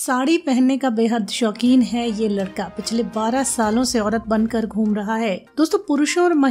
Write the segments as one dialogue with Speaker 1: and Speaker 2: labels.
Speaker 1: साड़ी पहनने का बेहद शौकीन है ये लड़का। पिछले 12 सालों से औरत बनकर घूम रहा है। दोस्तों, पुरुषों और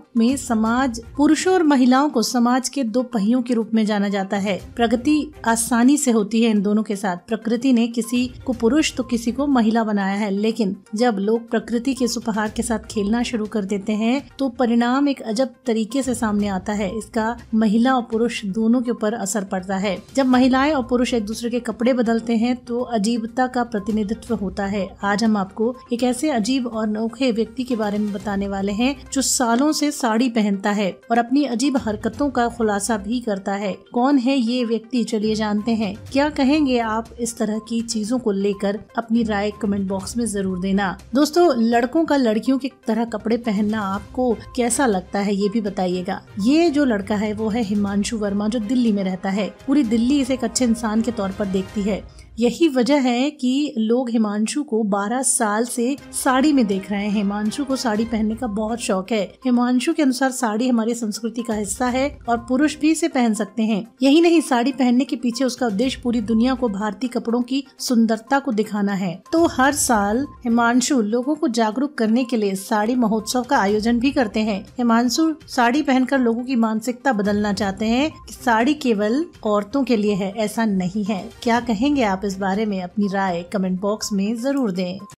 Speaker 1: महिलाओं को समाज के दो पहियों के रूप में जाना जाता है। प्रगति आसानी से होती है इन दोनों के साथ। प्रकृति ने किसी को पुरुष तो किसी को महिला बनाया है, लेकिन जब लोग प्रकृति के इस उपहार के साथ खेलना शुरू कर देते हैं तो परिणाम एक अजब तरीके से सामने आता है। इसका महिला और पुरुष दोनों के ऊपर असर पड़ता है। जब महिलाएं और पुरुष एक दूसरे के कपड़े बदलते हैं तो अजीबता का प्रतिनिधित्व होता है। आज हम आपको एक ऐसे अजीब और अनोखे व्यक्ति के बारे में बताने वाले हैं जो सालों से साड़ी पहनता है और अपनी अजीब हरकतों का खुलासा भी करता है। कौन है ये व्यक्ति, चलिए जानते हैं। क्या कहेंगे आप इस तरह की चीजों को लेकर? अपनी राय कमेंट बॉक्स में जरूर देना। दोस्तों, लड़कों का लड़कियों की तरह कपड़े पहनना आपको कैसा लगता है ये भी बताइएगा। ये जो लड़का है वो है हिमांशु वर्मा, जो दिल्ली में रहता है। पूरी दिल्ली इसे एक अच्छे इंसान के तौर पर देखती है। यही वजह है कि लोग हिमांशु को 12 साल से साड़ी में देख रहे हैं। हिमांशु को साड़ी पहनने का बहुत शौक है। हिमांशु के अनुसार साड़ी हमारी संस्कृति का हिस्सा है और पुरुष भी इसे पहन सकते हैं। यही नहीं, साड़ी पहनने के पीछे उसका उद्देश्य पूरी दुनिया को भारतीय कपड़ों की सुंदरता को दिखाना है। तो हर साल हिमांशु लोगों को जागरूक करने के लिए साड़ी महोत्सव का आयोजन भी करते हैं। हिमांशु साड़ी पहनकर लोगों की मानसिकता बदलना चाहते हैं कि साड़ी केवल औरतों के लिए है, ऐसा नहीं है। क्या कहेंगे आप इस बारे में? अपनी राय कमेंट बॉक्स में जरूर दें।